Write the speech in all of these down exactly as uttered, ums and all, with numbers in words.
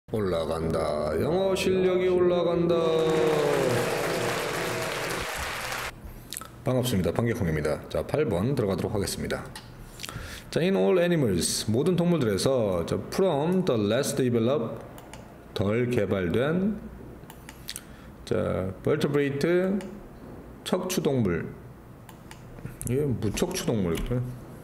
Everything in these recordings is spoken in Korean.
올라간다. 영어 실력이 올라간다. 반갑습니다. 판객홍입니다. 자, 팔 번 들어가도록 하겠습니다. 자, in all animals, 모든 동물들에서 자, from the less developed, 덜 개발된 자, vertebrate, 척추동물. 이게 무척추동물이고요.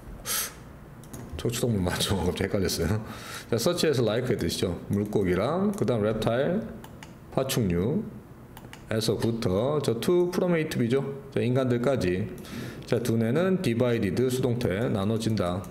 척추동물 맞죠? 갑자기 헷갈렸어요. 자, such as like의 뜻이죠. 물고기랑 그 다음 reptile, 파충류 에서부터 저 to primate B죠. 자, 인간들까지. 자, 두뇌는 divided, 수동태, 나눠진다,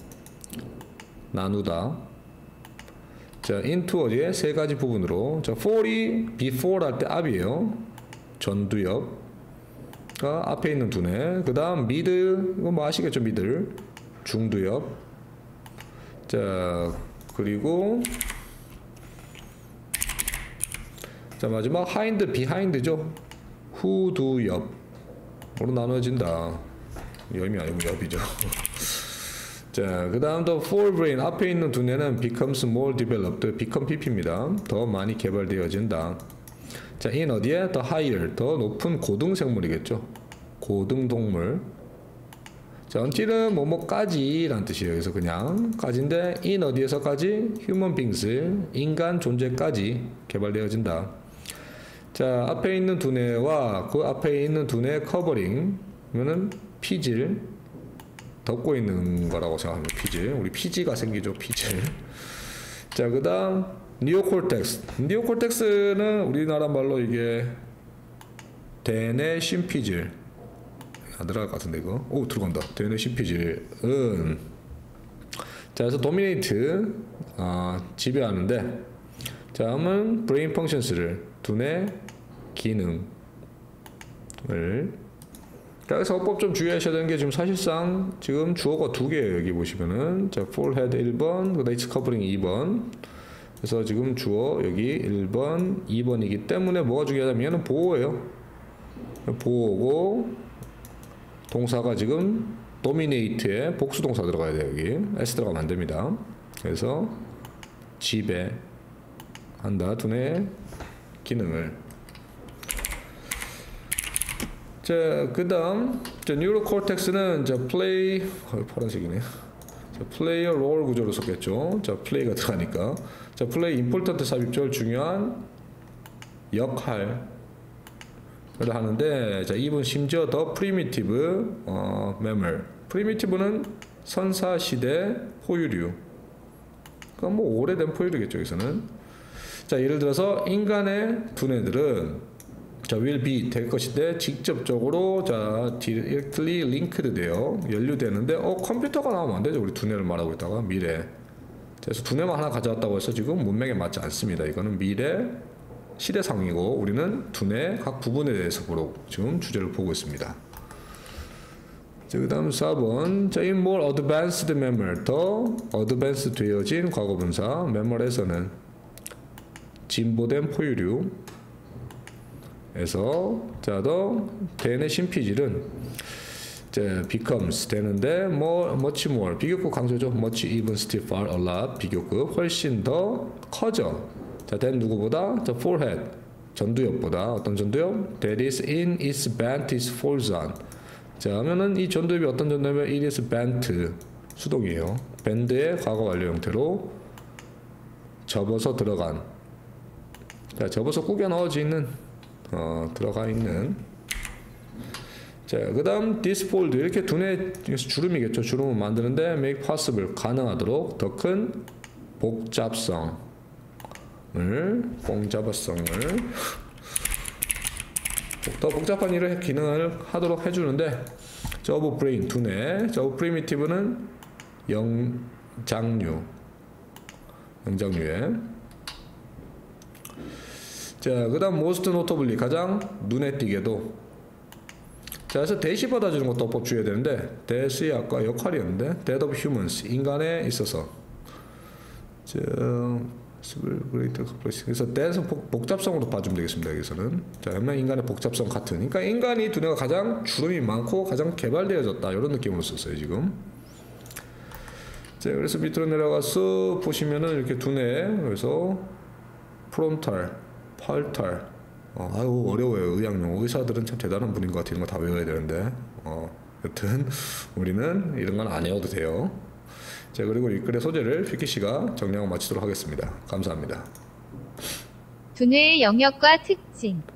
나누다. 자, into 어디에 세 가지 부분으로. 자, for이 before 할 때 앞이에요. 전두엽. 가 앞에 있는 두뇌. 그 다음 미드, 이거 뭐 아시겠죠? 미들, 중두엽. 자, 그리고 자, 마지막 하인드, 비하인드죠. 후두엽으로 나눠진다. 염이 아니고 엽이죠. 자, 그 다음 더 forebrain, 앞에 있는 두뇌는 becomes more developed, become pp입니다. 더 많이 개발되어진다. 자, in 어디에? 더 higher, 더 높은 고등생물이겠죠. 고등동물. 자, until은 뭐뭐까지 라는 뜻이에요. 그래서 그냥 까지인데 in 어디에서까지? human beings, 인간 존재까지 개발되어진다. 자, 앞에 있는 두뇌와 그 앞에 있는 두뇌 커버링, 이거는 피질, 덮고 있는 거라고 생각하면 피질. 우리 피지가 생기죠, 피질. 자, 그 다음 니오콜텍스. 니오콜텍스는 우리나라 말로 이게 대뇌 심피질. 안 들어갈 것 같은데 이거. 오, 들어간다. 대뇌 심피질은 자, 그래서 도미네이트, 아, 지배하는데. 자, 다음은 브레인 펑션스를, 두뇌 기능을. 자, 그래서 어법 좀 주의하셔야 되는 게 지금 사실상 지금 주어가 두 개예요. 여기 보시면은 자, forehead 일 번, 그 다음 covering 이 번. 그래서 지금 주어 여기 일 번, 이 번이기 때문에 뭐가 중요하냐면 얘는 보호예요. 보호고 동사가 지금 dominate에 복수동사 들어가야 돼요. 여기 s 들어가면 안 됩니다. 그래서 지배한다, 두뇌 기능을. 자, 그 다음 뉴로콜텍스는 자, play, 어, 파란색이네. 자, play a role 구조로 썼겠죠. 자, play가 들어가니까. 자, play important 삽입절, 중요한 역할을 하는데, 자, 이분 심지어 더 primitive 어, mammal. primitive는 선사시대 포유류. 그러니까 뭐 오래된 포유류겠죠, 여기서는. 자, 예를 들어서 인간의 두뇌들은 자, will be 될 것인데 직접적으로 자, directly linked 돼요. 연루되는데 어, 컴퓨터가 나오면 안 되죠. 우리 두뇌를 말하고 있다가 미래. 그래서 두뇌만 하나 가져왔다고 해서 지금 문맥에 맞지 않습니다. 이거는 미래 시대상이고 우리는 두뇌 각 부분에 대해서 보러 지금 주제를 보고 있습니다. 자, 그 다음 사 번. 자, in more advanced mammal, 더 advanced 되어진 과거분사 mammal에서는 진보된 포유류 에서 자, 더 대뇌 심피질은 자, becomes 되는데 more, much more 비교급 강조죠. much, even, still, far, a lot 비교급 훨씬 더 커져. 자, than 누구보다? 자, forehead 전두엽보다. 어떤 전두엽? that is in its bent is falls on. 자, 하면은 이 전두엽이 어떤 전두엽이면 it is bent 수동이에요. 밴드의 과거 완료 형태로 접어서 들어간. 자, 접어서 꾸겨 넣어져 있는 어, 들어가 있는. 자, 그 다음 disfold, 이렇게 두뇌 주름이겠죠. 주름을 만드는데 make possible, 가능하도록 더 큰 복잡성을, 복잡성을 더 복잡한 일을 기능을 하도록 해주는데 자, of brain, 두뇌. 자, of primitive는 영장류, 영장류에. 자, 그 다음 most notably, 가장 눈에 띄게도. 자, 그래서 대시 받아주는 것도 어법 주의해야 되는데 대시 아까 역할이었는데 death of humans, 인간에 있어서. 자, 그래서 death 복잡성으로 봐주면 되겠습니다. 여기서는. 자, 인간의 복잡성 같은. 그러니까 인간이 두뇌가 가장 주름이 많고 가장 개발되어졌다, 이런 느낌으로 썼어요 지금. 자, 그래서 밑으로 내려가서 보시면은 이렇게 두뇌, 그래서 프론탈, 팔탈. 어, 아유 어려워요. 의학용 의사들은 참 대단한 분인 것 같아요. 이런 거 다 외워야 되는데. 어, 여튼 우리는 이런 건 안 외워도 돼요. 자, 그리고 이 글의 소재를 피키 씨가 정리하고 마치도록 하겠습니다. 감사합니다. 두뇌의 영역과 특징